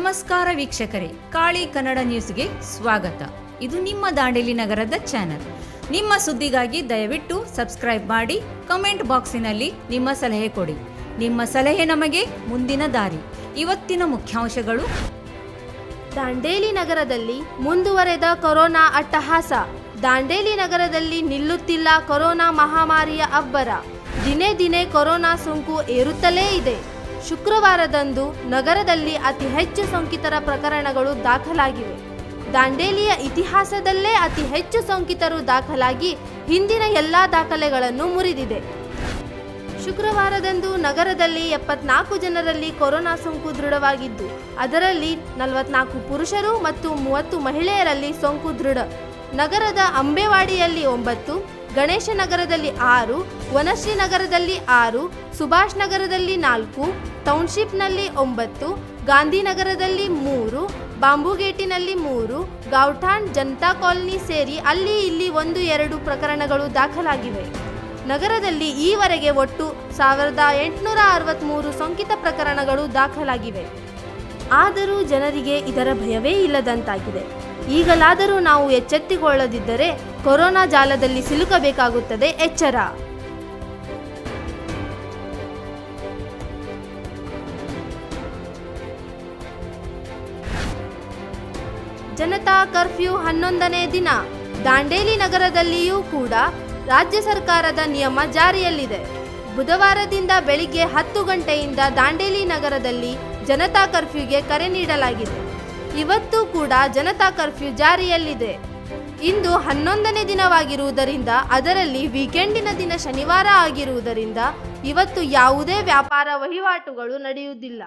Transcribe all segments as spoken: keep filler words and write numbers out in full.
ನಮಸ್ಕಾರ ವೀಕ್ಷಕರೇ, ಕಾಳಿ ಕನ್ನಡ ನ್ಯೂಸ್ಗೆ ಸ್ವಾಗತ. ಇದು ನಿಮ್ಮ ದಾಂಡೇಲಿ ನಗರದ ಚಾನೆಲ್. ನಿಮ್ಮ ಸುದ್ದಿಗಾಗಿ ದಯವಿಟ್ಟು ಸಬ್ಸ್ಕ್ರೈಬ್ ಮಾಡಿ, ಕಮೆಂಟ್ ಬಾಕ್ಸಿನಲ್ಲಿ ನಿಮ್ಮ ಸಲಹೆ ಕೊಡಿ. ನಿಮ್ಮ ಸಲಹೆ ನಮಗೆ ಮುಂದಿನ ದಾರಿ. ಇವತ್ತಿನ ಮುಖ್ಯಾಂಶಗಳು: ದಾಂಡೇಲಿ ನಗರದಲ್ಲಿ ಮುಂದುವರೆದ ಕೊರೋನಾ ಅಟ್ಟಹಾಸ. ದಾಂಡೇಲಿ ನಗರದಲ್ಲಿ ನಿಲ್ಲುತ್ತಿಲ್ಲ ಕೊರೋನಾ ಮಹಾಮಾರಿಯ ಅಬ್ಬರ. ದಿನೇ ದಿನೇ ಕೊರೋನಾ ಸೋಂಕು ಏರುತ್ತಲೇ ಇದೆ. ಶುಕ್ರವಾರದಂದು ನಗರದಲ್ಲಿ ಅತಿ ಹೆಚ್ಚು ಸೋಂಕಿತರ ಪ್ರಕರಣಗಳು ದಾಖಲಾಗಿವೆ. ದಾಂಡೇಲಿಯ ಇತಿಹಾಸದಲ್ಲೇ ಅತಿ ಹೆಚ್ಚು ಸೋಂಕಿತರು ದಾಖಲಾಗಿ ಹಿಂದಿನ ಎಲ್ಲಾ ದಾಖಲೆಗಳನ್ನು ಮುರಿದಿದೆ. ಶುಕ್ರವಾರದಂದು ನಗರದಲ್ಲಿ ಎಪ್ಪತ್ನಾಲ್ಕು ಜನರಲ್ಲಿ ಕೊರೋನಾ ಸೋಂಕು ದೃಢವಾಗಿದ್ದು, ಅದರಲ್ಲಿ ನಲವತ್ನಾಲ್ಕು ಪುರುಷರು ಮತ್ತು ಮೂವತ್ತು ಮಹಿಳೆಯರಲ್ಲಿ ಸೋಂಕು ದೃಢ. ನಗರದ ಅಂಬೇವಾಡಿಯಲ್ಲಿ ಒಂಬತ್ತು, ಗಣೇಶ ನಗರದಲ್ಲಿ ಆರು, ವನಶ್ರೀ ನಗರದಲ್ಲಿ ಆರು, ಸುಭಾಷ್ ನಗರದಲ್ಲಿ ನಾಲ್ಕು, ಟೌನ್ಶಿಪ್ನಲ್ಲಿ ಒಂಬತ್ತು, ಗಾಂಧಿನಗರದಲ್ಲಿ ಮೂರು, ಬಾಂಬುಗೇಟಿನಲ್ಲಿ ಮೂರು, ಗೌಠಾಣ್ ಜನತಾ ಕಾಲನಿ ಸೇರಿ ಅಲ್ಲಿ ಇಲ್ಲಿ ಒಂದು ಎರಡು ಪ್ರಕರಣಗಳು ದಾಖಲಾಗಿವೆ. ನಗರದಲ್ಲಿ ಈವರೆಗೆ ಒಟ್ಟು ಸಾವಿರದ ಎಂಟುನೂರ ಅರವತ್ತ್ಮೂರು ಸೋಂಕಿತ ಪ್ರಕರಣಗಳು ದಾಖಲಾಗಿವೆ. ಆದರೂ ಜನರಿಗೆ ಇದರ ಭಯವೇ ಇಲ್ಲದಂತಾಗಿದೆ. ಈಗಲಾದರೂ ನಾವು ಎಚ್ಚೆತ್ತುಕೊಳ್ಳದಿದ್ದರೆ ಕೊರೋನಾ ಜಾಲದಲ್ಲಿ ಸಿಲುಕಬೇಕಾಗುತ್ತದೆ. ಎಚ್ಚರ. ಜನತಾ ಕರ್ಫ್ಯೂ ಹನ್ನೊಂದನೇ ದಿನ. ದಾಂಡೇಲಿ ನಗರದಲ್ಲಿಯೂ ಕೂಡ ರಾಜ್ಯ ಸರ್ಕಾರದ ನಿಯಮ ಜಾರಿಯಲ್ಲಿದೆ. ಬುಧವಾರದಿಂದ ಬೆಳಿಗ್ಗೆ ಹತ್ತು ಗಂಟೆಯಿಂದ ದಾಂಡೇಲಿ ನಗರದಲ್ಲಿ ಜನತಾ ಕರ್ಫ್ಯೂಗೆ ಕರೆ ನೀಡಲಾಗಿದೆ. ಇವತ್ತು ಕೂಡ ಜನತಾ ಕರ್ಫ್ಯೂ ಜಾರಿಯಲ್ಲಿದೆ. ಇಂದು ಹನ್ನೊಂದನೇ ದಿನವಾಗಿರುವುದರಿಂದ, ಅದರಲ್ಲಿ ವೀಕೆಂಡಿನ ದಿನ ಶನಿವಾರ ಆಗಿರುವುದರಿಂದ ಇವತ್ತು ಯಾವುದೇ ವ್ಯಾಪಾರ ವಹಿವಾಟುಗಳು ನಡೆಯುವುದಿಲ್ಲ.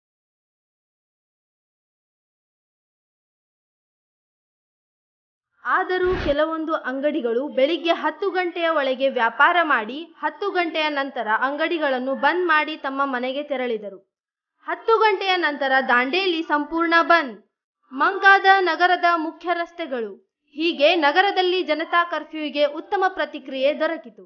ಆದರೂ ಕೆಲವೊಂದು ಅಂಗಡಿಗಳು ಬೆಳಿಗ್ಗೆ ಹತ್ತು ಗಂಟೆಯ ಒಳಗೆ ವ್ಯಾಪಾರ ಮಾಡಿ ಹತ್ತು ಗಂಟೆಯ ನಂತರ ಅಂಗಡಿಗಳನ್ನು ಬಂದ್ ಮಾಡಿ ತಮ್ಮ ಮನೆಗೆ ತೆರಳಿದರು. ಹತ್ತು ಗಂಟೆಯ ನಂತರ ದಾಂಡೇಲಿ ಸಂಪೂರ್ಣ ಬಂದ್. ಮಂಕಾದ ನಗರದ ಮುಖ್ಯ ರಸ್ತೆಗಳು. ಹೀಗೆ ನಗರದಲ್ಲಿ ಜನತಾ ಕರ್ಫ್ಯೂಗೆ ಉತ್ತಮ ಪ್ರತಿಕ್ರಿಯೆ ದೊರಕಿತು.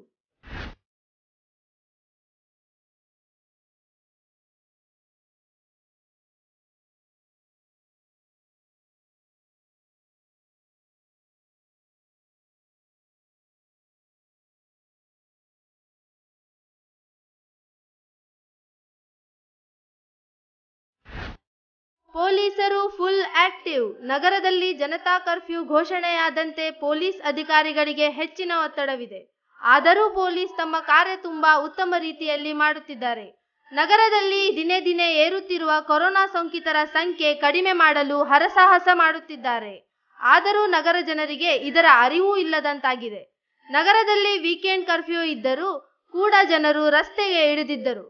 ಪೊಲೀಸರು ಫುಲ್ ಆಕ್ಟಿವ್. ನಗರದಲ್ಲಿ ಜನತಾ ಕರ್ಫ್ಯೂ ಘೋಷಣೆಯಾದಂತೆ ಪೊಲೀಸ್ ಅಧಿಕಾರಿಗಳಿಗೆ ಹೆಚ್ಚಿನ ಒತ್ತಡವಿದೆ. ಆದರೂ ಪೊಲೀಸ್ ತಮ್ಮ ಕಾರ್ಯ ತುಂಬಾ ಉತ್ತಮ ರೀತಿಯಲ್ಲಿ ಮಾಡುತ್ತಿದ್ದಾರೆ. ನಗರದಲ್ಲಿ ದಿನೇ ದಿನೇ ಏರುತ್ತಿರುವ ಕೊರೋನಾ ಸೋಂಕಿತರ ಸಂಖ್ಯೆ ಕಡಿಮೆ ಮಾಡಲು ಹರಸಾಹಸ ಮಾಡುತ್ತಿದ್ದಾರೆ. ಆದರೂ ನಗರ ಜನರಿಗೆ ಇದರ ಅರಿವು ಇಲ್ಲದಂತಾಗಿದೆ. ನಗರದಲ್ಲಿ ವೀಕೆಂಡ್ ಕರ್ಫ್ಯೂ ಇದ್ದರೂ ಕೂಡ ಜನರು ರಸ್ತೆಗೆ ಇಳಿದಿದ್ದರು.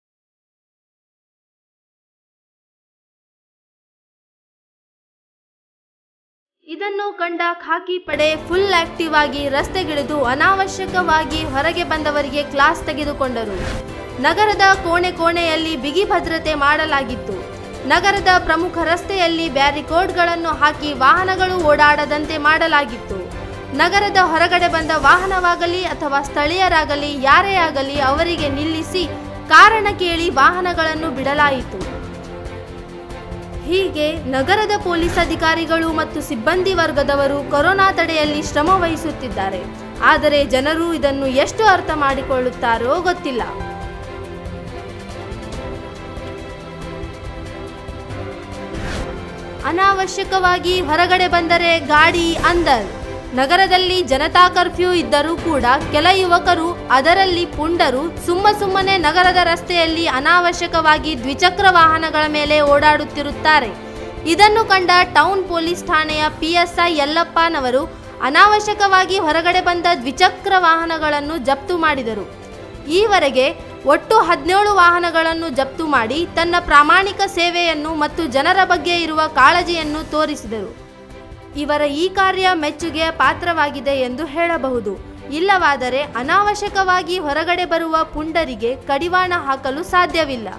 ಇದನ್ನು ಕಂಡ ಖಾಕಿ ಪಡೆ ಫುಲ್ ಆಕ್ಟಿವ್ ಆಗಿ ರಸ್ತೆಗಿಳಿದು ಅನಾವಶ್ಯಕವಾಗಿ ಹೊರಗೆ ಬಂದವರಿಗೆ ಕ್ಲಾಸ್ ತೆಗೆದುಕೊಂಡರು. ನಗರದ ಕೋಣೆ ಕೋಣೆಯಲ್ಲಿ ಬಿಗಿ ಭದ್ರತೆ ಮಾಡಲಾಗಿತ್ತು. ನಗರದ ಪ್ರಮುಖ ರಸ್ತೆಯಲ್ಲಿ ಬ್ಯಾರಿಕೋಡ್ಗಳನ್ನು ಹಾಕಿ ವಾಹನಗಳು ಓಡಾಡದಂತೆ ಮಾಡಲಾಗಿತ್ತು. ನಗರದ ಹೊರಗಡೆ ಬಂದ ವಾಹನವಾಗಲಿ ಅಥವಾ ಸ್ಥಳೀಯರಾಗಲಿ ಯಾರೇ ಆಗಲಿ ಅವರಿಗೆ ನಿಲ್ಲಿಸಿ ಕಾರಣ ಕೇಳಿ ವಾಹನಗಳನ್ನು ಬಿಡಲಾಯಿತು. ಹೀಗೆ ನಗರದ ಪೊಲೀಸ್ ಅಧಿಕಾರಿಗಳು ಮತ್ತು ಸಿಬ್ಬಂದಿ ವರ್ಗದವರು ಕೊರೋನಾ ತಡೆಯಲ್ಲಿ ಶ್ರಮ ವಹಿಸುತ್ತಿದ್ದಾರೆ. ಆದರೆ ಜನರು ಇದನ್ನು ಎಷ್ಟು ಅರ್ಥ ಮಾಡಿಕೊಳ್ಳುತ್ತಾರೋ ಗೊತ್ತಿಲ್ಲ. ಅನಾವಶ್ಯಕವಾಗಿ ಹೊರಗಡೆ ಬಂದರೆ ಗಾಡಿ ಅಂದರ್. ನಗರದಲ್ಲಿ ಜನತಾ ಕರ್ಫ್ಯೂ ಇದ್ದರೂ ಕೂಡ ಕೆಲ ಯುವಕರು, ಅದರಲ್ಲಿ ಪುಂಡರು, ಸುಮ್ಮ ಸುಮ್ಮನೆ ನಗರದ ರಸ್ತೆಯಲ್ಲಿ ಅನಾವಶ್ಯಕವಾಗಿ ದ್ವಿಚಕ್ರ ವಾಹನಗಳ ಮೇಲೆ ಓಡಾಡುತ್ತಿರುತ್ತಾರೆ. ಇದನ್ನು ಕಂಡ ಟೌನ್ ಪೊಲೀಸ್ ಠಾಣೆಯ ಪಿಎಸ್ಐ ಯಲ್ಲಪ್ಪನವರು ಅನಾವಶ್ಯಕವಾಗಿ ಹೊರಗಡೆ ಬಂದ ದ್ವಿಚಕ್ರ ವಾಹನಗಳನ್ನು ಜಪ್ತು ಮಾಡಿದರು. ಈವರೆಗೆ ಒಟ್ಟು ಹದಿನೇಳು ವಾಹನಗಳನ್ನು ಜಪ್ತು ಮಾಡಿ ತನ್ನ ಪ್ರಾಮಾಣಿಕ ಸೇವೆಯನ್ನು ಮತ್ತು ಜನರ ಬಗ್ಗೆ ಇರುವ ಕಾಳಜಿಯನ್ನು ತೋರಿಸಿದರು. ಇವರ ಈ ಕಾರ್ಯ ಮೆಚ್ಚುಗೆಯ ಪಾತ್ರವಾಗಿದೆ ಎಂದು ಹೇಳಬಹುದು. ಇಲ್ಲವಾದರೆ ಅನಾವಶ್ಯಕವಾಗಿ ಹೊರಗಡೆ ಬರುವ ಪುಂಡರಿಗೆ ಕಡಿವಾಣ ಹಾಕಲು ಸಾಧ್ಯವಿಲ್ಲ.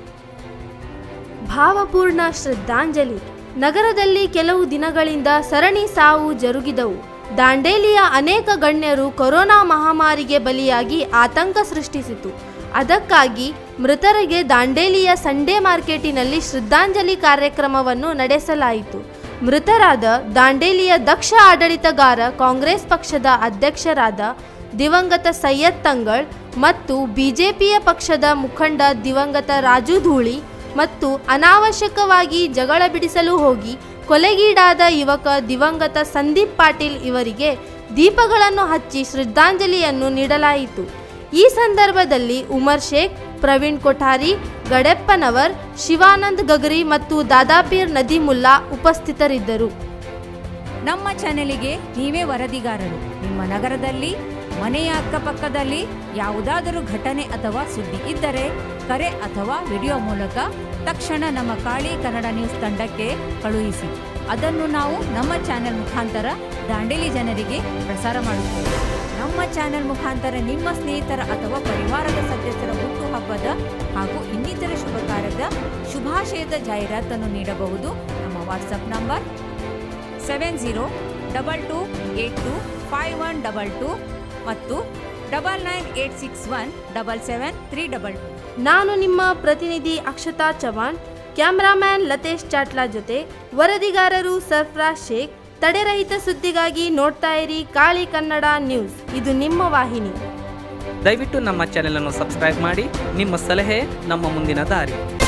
ಭಾವಪೂರ್ಣ ಶ್ರದ್ಧಾಂಜಲಿ. ನಗರದಲ್ಲಿ ಕೆಲವು ದಿನಗಳಿಂದ ಸರಣಿ ಸಾವು ಜರುಗಿದವು. ದಾಂಡೇಲಿಯ ಅನೇಕ ಗಣ್ಯರು ಕೊರೋನಾ ಮಹಾಮಾರಿಗೆ ಬಲಿಯಾಗಿ ಆತಂಕ ಸೃಷ್ಟಿಸಿತು. ಅದಕ್ಕಾಗಿ ಮೃತರಿಗೆ ದಾಂಡೇಲಿಯ ಸಂಡೇ ಮಾರ್ಕೆಟಿನಲ್ಲಿ ಶ್ರದ್ಧಾಂಜಲಿ ಕಾರ್ಯಕ್ರಮವನ್ನು ನಡೆಸಲಾಯಿತು. ಮೃತರಾದ ದಾಂಡೇಲಿಯ ದಕ್ಷ ಆಡಳಿತಗಾರ ಕಾಂಗ್ರೆಸ್ ಪಕ್ಷದ ಅಧ್ಯಕ್ಷರಾದ ದಿವಂಗತ ಸೈಯದ್ ತಂಗಳ್ ಮತ್ತು ಬಿಜೆಪಿಯ ಪಕ್ಷದ ಮುಖಂಡ ದಿವಂಗತ ರಾಜು ಧೂಳಿ ಮತ್ತು ಅನಾವಶ್ಯಕವಾಗಿ ಜಗಳ ಬಿಡಿಸಲು ಹೋಗಿ ಕೊಲೆಗೀಡಾದ ಯುವಕ ದಿವಂಗತ ಸಂದೀಪ್ ಪಾಟೀಲ್ ಇವರಿಗೆ ದೀಪಗಳನ್ನು ಹಚ್ಚಿ ಶ್ರದ್ಧಾಂಜಲಿಯನ್ನು ನೀಡಲಾಯಿತು. ಈ ಸಂದರ್ಭದಲ್ಲಿ ಉಮರ್ ಶೇಖ್, ಪ್ರವೀಣ್ ಕೊಠಾರಿ, ಗಡೆಪ್ಪನವರ್, ಶಿವಾನಂದ್ ಗಗರಿ ಮತ್ತು ದಾದಾಪೀರ್ ನದೀಮುಲ್ಲಾ ಉಪಸ್ಥಿತರಿದ್ದರು. ನಮ್ಮ ಚಾನೆಲಿಗೆ ನೀವೇ ವರದಿಗಾರರು. ನಿಮ್ಮ ನಗರದಲ್ಲಿ, ಮನೆಯ ಅಕ್ಕಪಕ್ಕದಲ್ಲಿ ಯಾವುದಾದರೂ ಘಟನೆ ಅಥವಾ ಸುದ್ದಿ ಇದ್ದರೆ ಕರೆ ಅಥವಾ ವಿಡಿಯೋ ಮೂಲಕ ತಕ್ಷಣ ನಮ್ಮ ಕಾಳಿ ಕನ್ನಡ ನ್ಯೂಸ್ ತಂಡಕ್ಕೆ ಕಳುಹಿಸಿ. ಅದನ್ನು ನಾವು ನಮ್ಮ ಚಾನೆಲ್ ಮುಖಾಂತರ ದಾಂಡೇಲಿ ಜನರಿಗೆ ಪ್ರಸಾರ ಮಾಡುತ್ತೇವೆ. ನಮ್ಮ ಚಾನೆಲ್ ಮುಖಾಂತರ ನಿಮ್ಮ ಸ್ನೇಹಿತರ ಅಥವಾ ಪರಿವಾರದ ಸದಸ್ಯರ ಹುಟ್ಟುಹಬ್ಬದ ಹಾಗೂ ಇನ್ನಿತರ ಶುಭ ಕಾರ್ಯದ ಶುಭಾಶಯದ ಜಾಹೀರಾತನ್ನು ನೀಡಬಹುದು. ನಮ್ಮ WhatsApp number seven zero double two eight two five one double two ಮತ್ತು double nine eight six one double seven three double two. ನಾನು ನಿಮ್ಮ ಪ್ರತಿನಿಧಿ ಅಕ್ಷತಾ ಚವಾಣ್, ಕ್ಯಾಮ್ರಾಮ್ಯಾನ್ ಲತೇಶ್ ಚಾಟ್ಲಾ ಜೊತೆ ವರದಿಗಾರರು ಸರ್ಫರಾಜ್ ಶೇಖ್. ತಡೆರಹಿತ ಸುದ್ದಿಗಾಗಿ ನೋಡ್ತಾ ಇರಿ ಕಾಳಿ ಕನ್ನಡ ನ್ಯೂಸ್, ಇದು ನಿಮ್ಮ ವಾಹಿನಿ. ದಯವಿಟ್ಟು ನಮ್ಮ ಚಾನೆಲ್ ಅನ್ನು ಸಬ್ಸ್ಕ್ರೈಬ್ ಮಾಡಿ. ನಿಮ್ಮ ಸಲಹೆ ನಮ್ಮ ಮುಂದಿನ ದಾರಿ.